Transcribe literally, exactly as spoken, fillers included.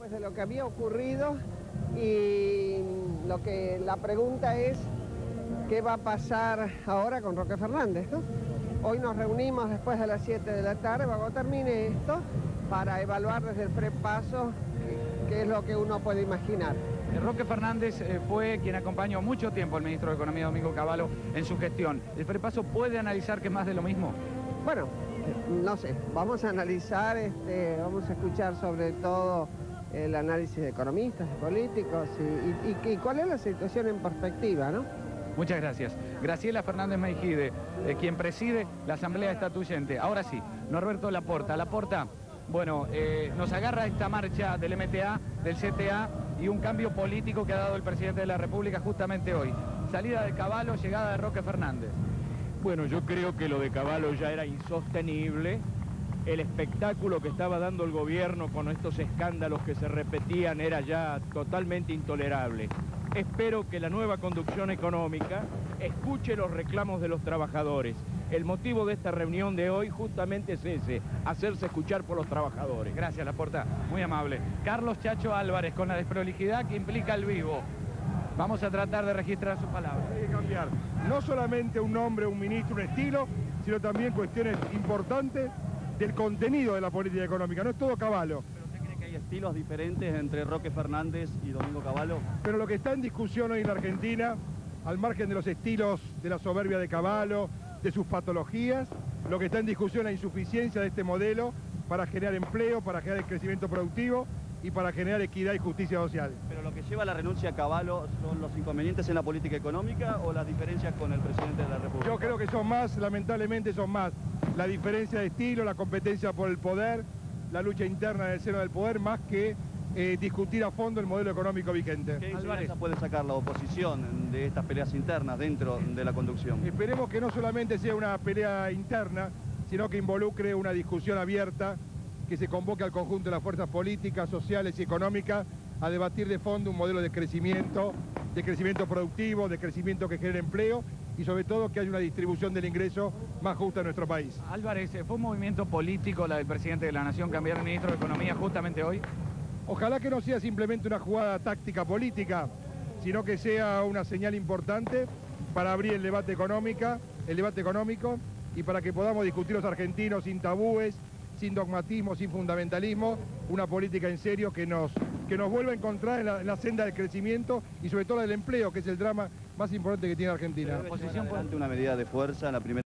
Pues de lo que había ocurrido, y lo que la pregunta es qué va a pasar ahora con Roque Fernández, ¿no? Hoy nos reunimos después de las siete de la tarde, cuando termine esto, para evaluar desde el prepaso qué es lo que uno puede imaginar. Roque Fernández eh, fue quien acompañó mucho tiempo al ministro de Economía, Domingo Cavallo, en su gestión. ¿El prepaso puede analizar que es más de lo mismo? Bueno, no sé, vamos a analizar, este, vamos a escuchar sobre todo el análisis de economistas, de políticos, y, y, y cuál es la situación en perspectiva, ¿no? Muchas gracias. Graciela Fernández Meijide, eh, quien preside la Asamblea Estatuyente. Ahora sí, Norberto Laporta. Laporta, bueno, eh, nos agarra esta marcha del M T A, del C T A, y un cambio político que ha dado el presidente de la República justamente hoy. Salida de Cavallo, llegada de Roque Fernández. Bueno, yo creo que lo de Cavallo ya era insostenible. El espectáculo que estaba dando el gobierno con estos escándalos que se repetían era ya totalmente intolerable. Espero que la nueva conducción económica escuche los reclamos de los trabajadores. El motivo de esta reunión de hoy justamente es ese, hacerse escuchar por los trabajadores. Gracias, Laporta, muy amable. Carlos Chacho Álvarez, con la desprolijidad que implica el vivo. Vamos a tratar de registrar sus palabras. Hay que cambiar no solamente un nombre, un ministro, un estilo, sino también cuestiones importantes del contenido de la política económica. No es todo Cavallo. ¿Pero usted cree que hay estilos diferentes entre Roque Fernández y Domingo Cavallo? Pero lo que está en discusión hoy en la Argentina, al margen de los estilos de la soberbia de Cavallo, de sus patologías, lo que está en discusión es la insuficiencia de este modelo para generar empleo, para generar el crecimiento productivo y para generar equidad y justicia social. ¿Pero lo que lleva a la renuncia a Cavallo son los inconvenientes en la política económica o las diferencias con el presidente de la República? Yo creo que son más, lamentablemente son más, la diferencia de estilo, la competencia por el poder, la lucha interna en el seno del poder, más que eh, discutir a fondo el modelo económico vigente. ¿Qué enseñanza puede sacar la oposición de estas peleas internas dentro de la conducción? Esperemos que no solamente sea una pelea interna, sino que involucre una discusión abierta, que se convoque al conjunto de las fuerzas políticas, sociales y económicas a debatir de fondo un modelo de crecimiento, de crecimiento productivo, de crecimiento que genere empleo y sobre todo que haya una distribución del ingreso más justa en nuestro país. Álvarez, ¿fue un movimiento político la del presidente de la Nación cambiar el ministro de Economía justamente hoy? Ojalá que no sea simplemente una jugada táctica política, sino que sea una señal importante para abrir el debate económica, el debate económico y para que podamos discutir los argentinos sin tabúes, sin dogmatismo, sin fundamentalismo, una política en serio que nos, que nos vuelva a encontrar en la, en la senda del crecimiento y sobre todo la del empleo, que es el drama más importante que tiene Argentina. ¿La oposición ante una medida de fuerza en la primera